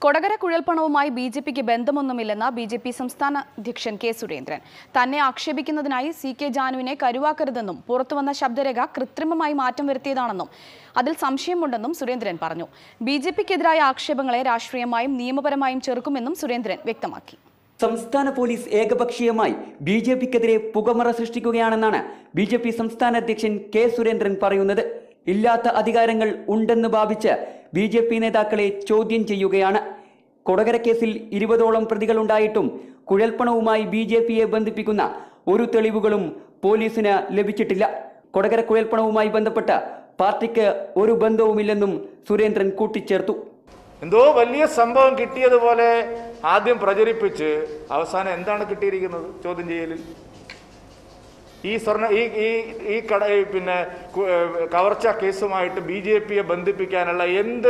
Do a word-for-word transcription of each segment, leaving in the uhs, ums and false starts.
കൊടകര കുഴൽപ്പണവുമായി ബി ജെ പിക്ക് ബന്ധമൊന്നുമില്ലെന്ന ബി ജെ പി സംസ്ഥാന അധ്യക്ഷൻ കെ സുരേന്ദ്രൻ. തന്നെ ആക്ഷേപിക്കുന്നതിനായി സി കെ ജാനുവിനെ കരുവാക്കരുതെന്നും പുറത്തുവന്ന ശബ്ദരേഖ കൃത്രിമമായി മാറ്റം വരുത്തിയതാണെന്നും അതിൽ സംശയമുണ്ടെന്നും സുരേന്ദ്രൻ പറഞ്ഞു. ബി ജെ പിക്കെതിരായ ആക്ഷേപങ്ങളെ രാഷ്ട്രീയമായും നിയമപരമായും ചെറുക്കുമെന്നും സുരേന്ദ്രൻ വ്യക്തമാക്കി. സംസ്ഥാന പോലീസ് ഏകപക്ഷീയമായി ബി ജെ പിക്കെതിരെ പുകമറ സൃഷ്ടിക്കുകയാണെന്നാണ് ബി ജെ പി സംസ്ഥാന അധ്യക്ഷൻ കെ സുരേന്ദ്രൻ പറയുന്നത്. ഇല്ലാത്ത അധികാരങ്ങൾ ഉണ്ടെന്ന് ഭാവിച്ച് ബി ജെ പി നേതാക്കളെ ചോദ്യം ചെയ്യുകയാണ്. കൊടകര കേസിൽ ഇരുപതോളം പ്രതികളുണ്ടായിട്ടും കുഴൽപ്പണവുമായി ബി ജെ പിയെ ബന്ധിപ്പിക്കുന്ന ഒരു തെളിവുകളും പോലീസിന് ലഭിച്ചിട്ടില്ല. കൊടകര കുഴൽപ്പണവുമായി ബന്ധപ്പെട്ട് പാർട്ടിക്ക് ഒരു ബന്ധവുമില്ലെന്നും സുരേന്ദ്രൻ കൂട്ടിച്ചേർത്തു. എന്തോ വലിയ സംഭവം കിട്ടിയതുപോലെ ആദ്യം പ്രചരിപ്പിച്ച് അവസാനം എന്താണ് കിട്ടിയിരിക്കുന്നത്? ചോദ്യം ചെയ്യലിൽ ഈ സ്വർണ്ണ ഈ ഈ ഈ കട പിന്നെ കവർച്ച കേസുമായിട്ട് ബി ജെ പിയെ ബന്ധിപ്പിക്കാനുള്ള എന്ത്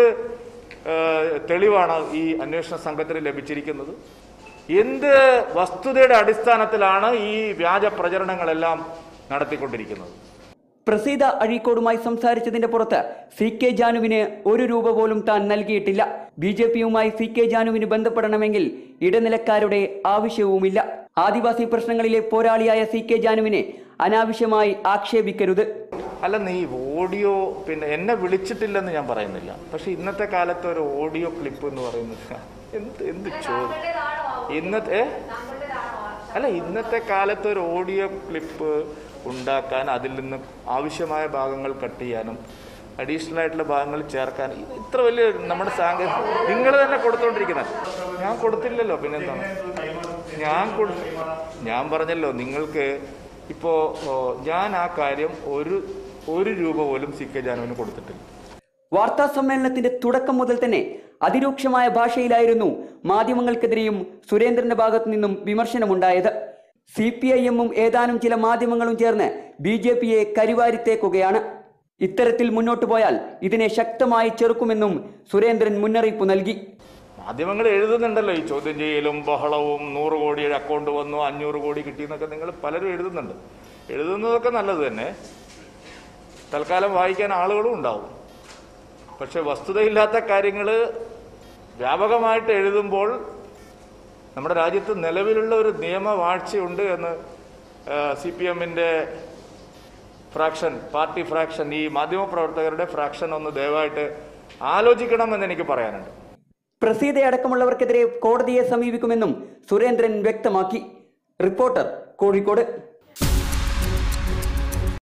തെളിവാണ് ഈ അന്വേഷണ സംഘത്തിന് ലഭിച്ചിരിക്കുന്നത്? എന്ത് വസ്തുതയുടെ അടിസ്ഥാനത്തിലാണ് ഈ വ്യാജ പ്രചരണങ്ങളെല്ലാം നടത്തിക്കൊണ്ടിരിക്കുന്നത്? പ്രസീത അഴീക്കോടുമായി സംസാരിച്ചതിന്റെ പുറത്ത് സി കെ ജാനുവിന് ഒരു രൂപ പോലും താൻ നൽകിയിട്ടില്ല. ബി ജെ പിയുമായി സി കെ ജാനുവിന് ബന്ധപ്പെടണമെങ്കിൽ ഇടനിലക്കാരുടെ ആവശ്യവുമില്ല. ആദിവാസി പ്രശ്നങ്ങളിലെ പോരാളിയായ സി കെ ജാനുവിനെ അനാവശ്യമായി ആക്ഷേപിക്കരുത്. അല്ല, നീ ഓഡിയോ പിന്നെ എന്നെ വിളിച്ചിട്ടില്ലെന്ന് ഞാൻ പറയുന്നില്ല, പക്ഷെ ഇന്നത്തെ കാലത്ത് ഒരു ഓഡിയോ ക്ലിപ്പ് എന്ന് പറയുന്നത് എന്ത് എന്ത് ചോദ്യം ഇന്നത്തെ അല്ല ഇന്നത്തെ കാലത്ത് ഒരു ഓഡിയോ ക്ലിപ്പ് ഉണ്ടാക്കാൻ അതിൽ നിന്ന് ആവശ്യമായ ഭാഗങ്ങൾ കട്ട് ചെയ്യാനും അഡീഷണൽ ആയിട്ടുള്ള ഭാഗങ്ങൾ ചേർക്കാൻ ഇത്ര വലിയ നമ്മുടെ സാങ്കേതിക നിങ്ങൾ തന്നെ കൊടുത്തോണ്ടിരിക്കുന്നത്. ഞാൻ കൊടുത്തില്ലല്ലോ, പിന്നെന്താണ്? ഞാൻ കൊടു ഞാൻ പറഞ്ഞല്ലോ നിങ്ങൾക്ക് ഇപ്പോൾ ഞാൻ ആ കാര്യം ഒരു ഒരു രൂപ പോലും സി കെ ജാനുവിന് കൊടുത്തിട്ടില്ല. വാർത്താ സമ്മേളനത്തിന്റെ തുടക്കം മുതൽ തന്നെ അതിരൂക്ഷമായ ഭാഷയിലായിരുന്നു മാധ്യമങ്ങൾക്കെതിരെയും സുരേന്ദ്രന്റെ ഭാഗത്തു നിന്നും വിമർശനമുണ്ടായത്. സി പി ഐ എമ്മും ഏതാനും ചില മാധ്യമങ്ങളും ചേർന്ന് ബി ജെ പിയെ കരിവാരിത്തേക്കുകയാണ്. ഇത്തരത്തിൽ മുന്നോട്ടു പോയാൽ ഇതിനെ ശക്തമായി ചെറുക്കുമെന്നും സുരേന്ദ്രൻ മുന്നറിയിപ്പ് നൽകി. മാധ്യമങ്ങൾ എഴുതുന്നുണ്ടല്ലോ ഈ ചോദ്യം ചെയ്യലും ബഹളവും നൂറ് കോടിയുടെ അക്കൗണ്ട് വന്നു അഞ്ഞൂറ് കോടി കിട്ടിയെന്നൊക്കെ നിങ്ങൾ പലരും എഴുതുന്നുണ്ട്. എഴുതുന്നതൊക്കെ നല്ലത് തന്നെ, തൽക്കാലം വായിക്കാൻ ആളുകളും ഉണ്ടാവും. പക്ഷെ വസ്തുതയില്ലാത്ത കാര്യങ്ങൾ വ്യാപകമായിട്ട് എഴുതുമ്പോൾ നമ്മുടെ രാജ്യത്ത് നിലവിലുള്ള ഒരു നിയമവാഴ്ചയുണ്ട് എന്ന് സി പി എമ്മിൻ്റെ ഫ്രാക്ഷൻ പാർട്ടി ഫ്രാക്ഷൻ ഈ മാധ്യമപ്രവർത്തകരുടെ ഫ്രാക്ഷൻ ഒന്ന് ദയവായിട്ട് ആലോചിക്കണമെന്ന് എനിക്ക് പറയാനുണ്ട്. പ്രസീതയടക്കമുള്ളവർക്കെതിരെ കോടതിയെ സമീപിക്കുമെന്നും സുരേന്ദ്രൻ വ്യക്തമാക്കി. റിപ്പോർട്ടർ, കോഴിക്കോട്.